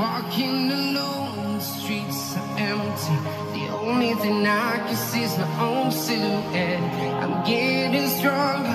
Walking alone, the streets are empty. The only thing I can see is my own silhouette. I'm getting stronger,